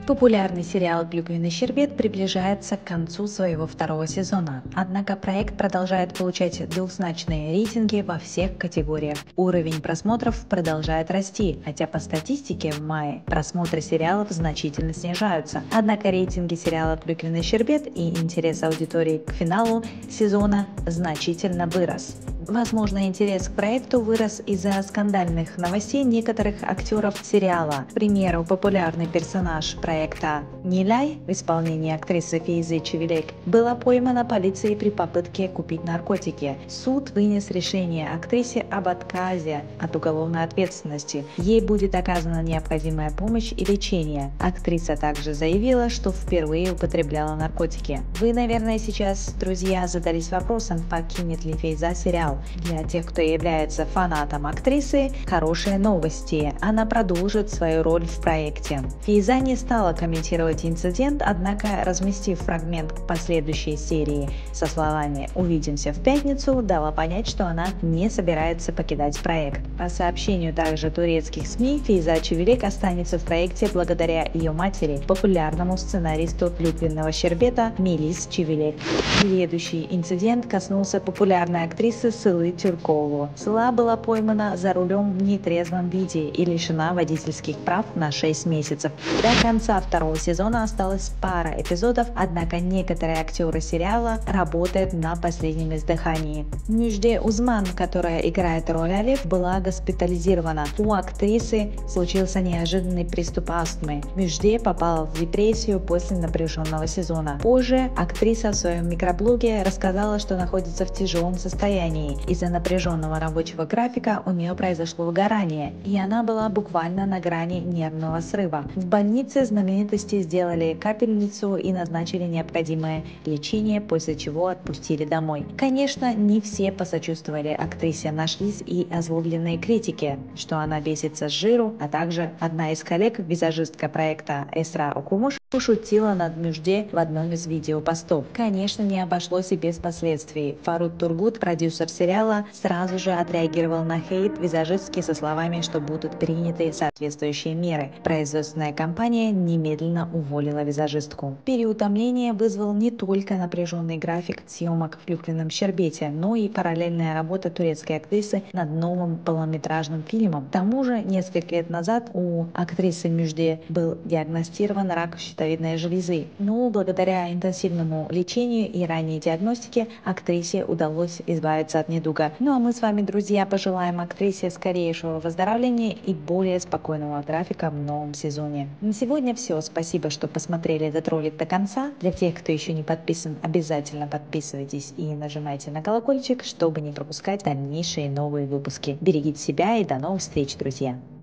Популярный сериал «Клюквенный щербет» приближается к концу своего второго сезона, однако проект продолжает получать двухзначные рейтинги во всех категориях. Уровень просмотров продолжает расти, хотя по статистике в мае просмотры сериалов значительно снижаются. Однако рейтинги сериала «Клюквенный щербет» и интерес аудитории к финалу сезона значительно вырос. Возможно, интерес к проекту вырос из-за скандальных новостей некоторых актеров сериала. К примеру, популярный персонаж проекта Ниляй в исполнении актрисы Фейзы Чевелек была поймана полицией при попытке купить наркотики. Суд вынес решение актрисе об отказе от уголовной ответственности. Ей будет оказана необходимая помощь и лечение. Актриса также заявила, что впервые употребляла наркотики. Вы, наверное, сейчас, друзья, задались вопросом, покинет ли Фейза сериал. Для тех, кто является фанатом актрисы, хорошие новости. Она продолжит свою роль в проекте. Фейза не стала комментировать инцидент, однако, разместив фрагмент к последующей серии со словами «Увидимся в пятницу», дала понять, что она не собирается покидать проект. По сообщению также турецких СМИ, Фейза Чевелек останется в проекте благодаря ее матери, популярному сценаристу «Клюквенного щербета» Мелис Чевелек. Следующий инцидент коснулся популярной актрисы Сылы Тюркову. Сыла была поймана за рулем в нетрезвом виде и лишена водительских прав на 6 месяцев. До конца второго сезона осталась пара эпизодов, однако некоторые актеры сериала работают на последнем издыхании. Müjde Узман, которая играет роль Алиф, была госпитализирована. У актрисы случился неожиданный приступ астмы. Müjde попала в депрессию после напряженного сезона. Позже актриса в своем микроблоге рассказала, что находится в тяжелом состоянии. Из-за напряженного рабочего графика у нее произошло выгорание, и она была буквально на грани нервного срыва. В больнице знаменитости сделали капельницу и назначили необходимое лечение, после чего отпустили домой. Конечно, не все посочувствовали актрисе, нашлись и озлобленные критики, что она бесится с жиру, а также одна из коллег, визажистка проекта Эсра Окумуш, пошутила над Müjde в одном из видеопостов. Конечно, не обошлось и без последствий. Фарут Тургут, продюсер сериала, сразу же отреагировал на хейт визажистки со словами, что будут приняты соответствующие меры. Производственная компания немедленно уволила визажистку. Переутомление вызвал не только напряженный график съемок в «Клюквенном щербете», но и параллельная работа турецкой актрисы над новым полнометражным фильмом. К тому же, несколько лет назад у актрисы Müjde был диагностирован рак щитовидной железы. Но благодаря интенсивному лечению и ранней диагностике актрисе удалось избавиться от недуга. Ну а мы с вами, друзья, пожелаем актрисе скорейшего выздоровления и более спокойного графика в новом сезоне. На сегодня все. Спасибо, что посмотрели этот ролик до конца. Для тех, кто еще не подписан, обязательно подписывайтесь и нажимайте на колокольчик, чтобы не пропускать дальнейшие новые выпуски. Берегите себя и до новых встреч, друзья!